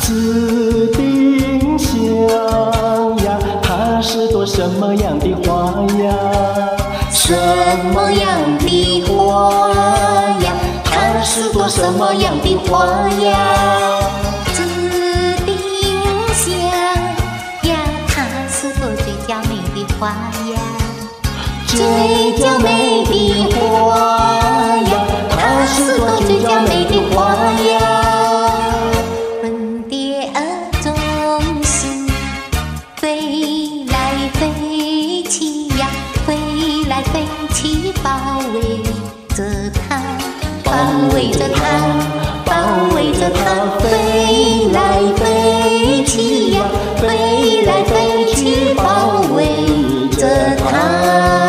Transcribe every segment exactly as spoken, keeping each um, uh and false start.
紫丁香呀，它是朵什么样的花呀？ 什么样的花呀？它是朵什么样的花呀？紫丁香呀，它是朵最娇美的花呀。最娇美的花呀，它是朵最娇美的花呀。粉蝶儿总是飞来飞去呀，飞来飞去包围着它，包围着它，包围着它，飞来飞去呀，飞来飞去包围着它。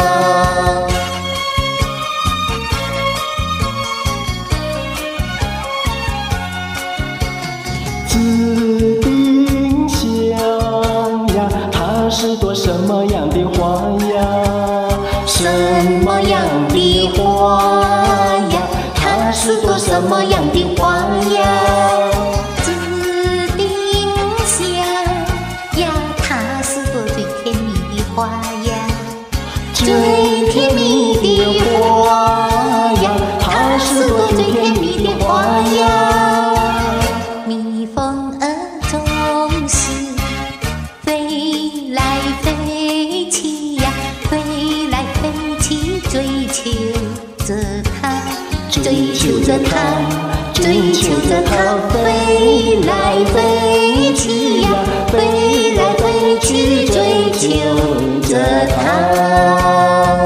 紫丁香呀，它是朵什么样的花呀？ 什么样的花呀？它是朵什么样的花呀？紫丁香呀，它是朵最甜蜜的花呀。最甜蜜的花呀，它是朵最甜蜜的花呀。蜜蜂儿总是飞来飞去呀，飞来飞去追求着它，追求着它，追求着它，飞来飞去呀，飞来飞去追求着它。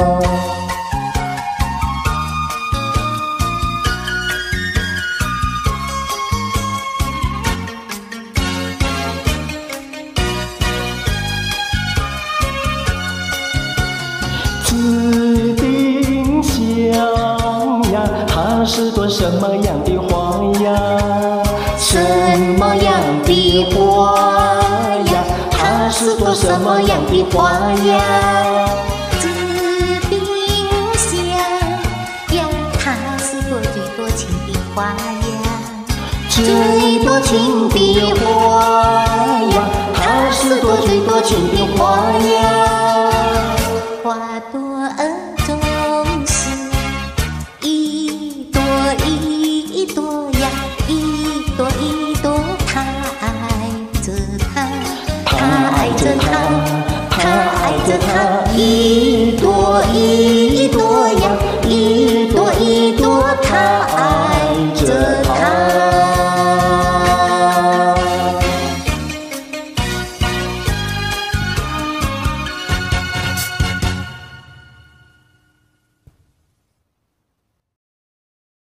紫丁香呀，它是朵什么样的花呀？ 什么样的花呀？它是朵什么样的花呀？紫丁香呀，它是朵最多情的花呀。最多情的花呀，它是朵最多情的花呀。花朵儿总是一朵一朵呀，一朵一朵，它爱着它，它爱着它，它爱着它，一朵一